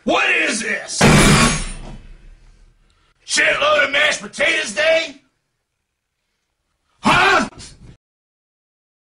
What is this? Shitload of mashed potatoes, Dad?